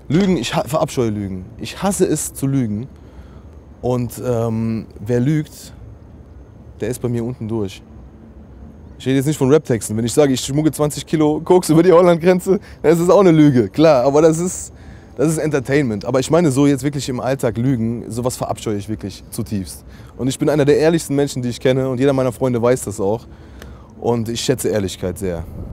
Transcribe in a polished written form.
Lügen, ich verabscheue Lügen. Ich hasse es zu lügen. Und wer lügt, der ist bei mir unten durch. Ich rede jetzt nicht von Rap-Texten. Wenn ich sage, ich schmuggle 20 Kilo Koks über die Holland-Grenze, dann ist das auch eine Lüge. Klar, aber das ist Entertainment. Aber ich meine so jetzt wirklich im Alltag lügen, sowas verabscheue ich wirklich zutiefst. Und ich bin einer der ehrlichsten Menschen, die ich kenne und jeder meiner Freunde weiß das auch. Und ich schätze Ehrlichkeit sehr.